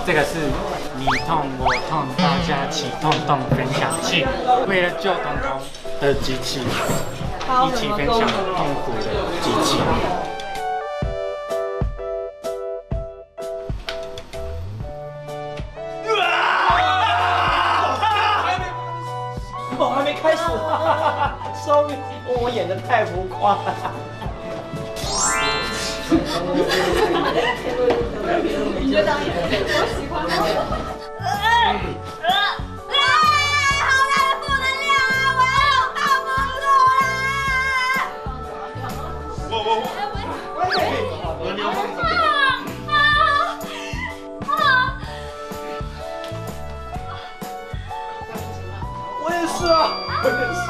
这个是你痛我痛，大家起痛痛分享器，为了救彤彤的机器，一起分享痛苦的机器。 我还没开始，sorry， 我演的太浮夸了。你觉得导演我喜欢吗？ 好大的负能量啊！我要抱不住我也是啊，我也是。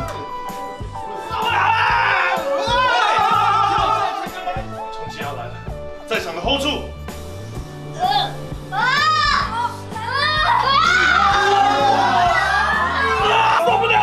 重启要来了，在场的 hold 住。受不了了！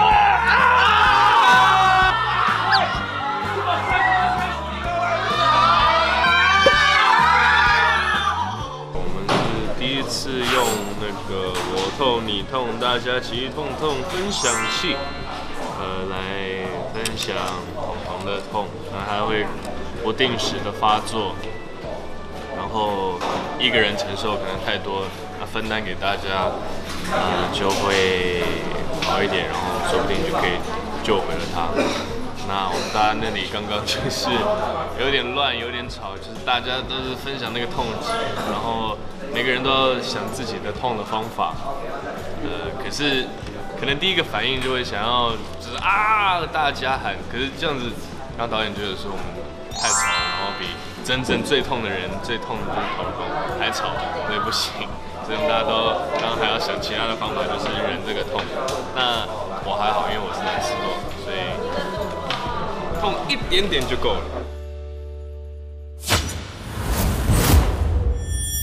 我们是第一次用那个我痛你痛大家齐痛痛分享器，来分享彤彤的痛，那它会不定时的发作，然后一个人承受可能太多，那分担给大家，就会好一点，然后说不定就可以救回了他。那我们大家那里刚刚就是有点乱，有点吵，就是大家都是分享那个痛值，然后每个人都要想自己的痛的方法。可是可能第一个反应就会想要就是大家喊，可是这样子让导演觉得说我们太吵了，然后比真正最痛的人最痛的就是头痛还吵，所以不行。所以我们大家都刚刚还要想其他的方法，就是忍这个痛。那我还好，因为我是男士座，所以痛一点点就够了。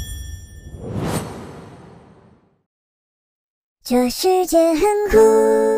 这世界很酷。